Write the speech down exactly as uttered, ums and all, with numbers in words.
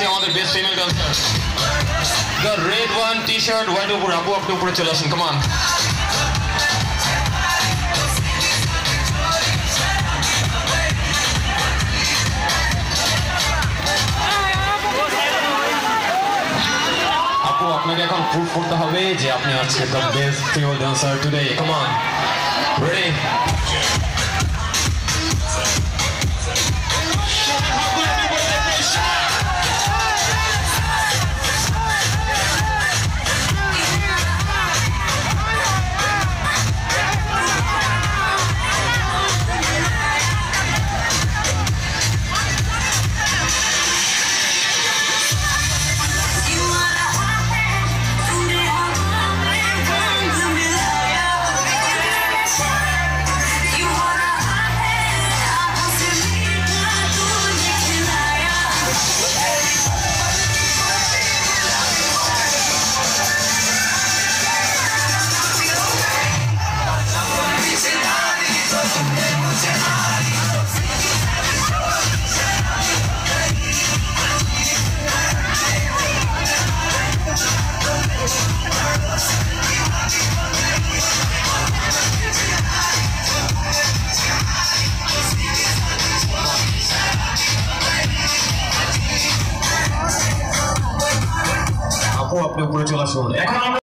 আমাদের best female dancer the red one T shirt white উপর আপু আপনি উপরে চলে আসুন কাম অন আপু আপনাকে এখন প্রুভ করতে হবে যে আপনি আজকে the best female dancer today come on ready আপু আপনি উপরে চলে আসুন এখন